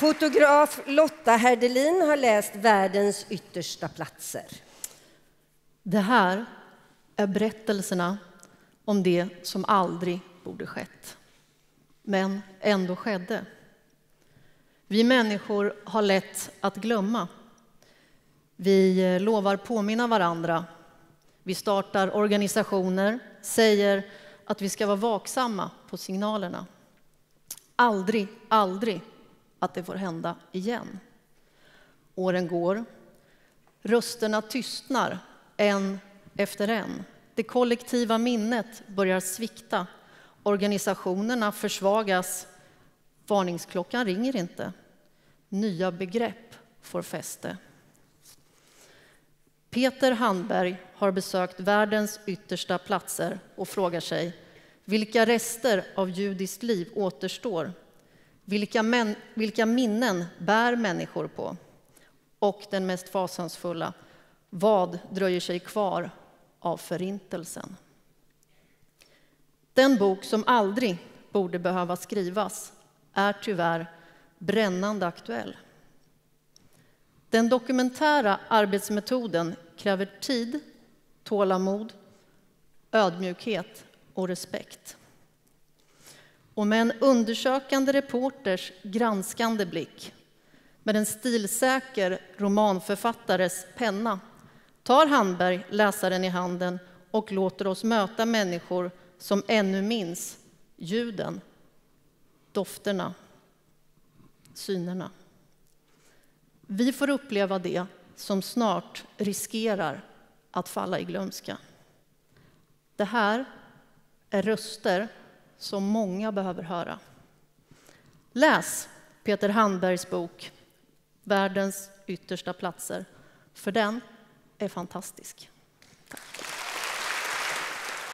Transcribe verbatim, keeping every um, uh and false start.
Fotograf Lotta Herdelin har läst Världens yttersta platser. Det här är berättelserna om det som aldrig borde skett, men ändå skedde. Vi människor har lätt att glömma. Vi lovar påminna varandra. Vi startar organisationer, säger att vi ska vara vaksamma på signalerna. Aldrig, aldrig att det får hända igen. Åren går. Rösterna tystnar en efter en. Det kollektiva minnet börjar svikta. Organisationerna försvagas. Varningsklockan ringer inte. Nya begrepp får fäste. Peter Handberg har besökt världens yttersta platser och frågar sig: vilka rester av judiskt liv återstår? Vilka, män, vilka minnen bär människor på? Och den mest fasansfulla: vad dröjer sig kvar av förintelsen? Den bok som aldrig borde behöva skrivas är tyvärr brännande aktuell. Den dokumentära arbetsmetoden kräver tid, tålamod, ödmjukhet och respekt. Och med en undersökande reporters granskande blick, med en stilsäker romanförfattares penna, tar Handberg läsaren i handen och låter oss möta människor som ännu minns ljuden, dofterna, synerna. Vi får uppleva det som snart riskerar att falla i glömska. Det här är röster som många behöver höra. Läs Peter Handbergs bok Världens yttersta platser, för den är fantastisk. Tack.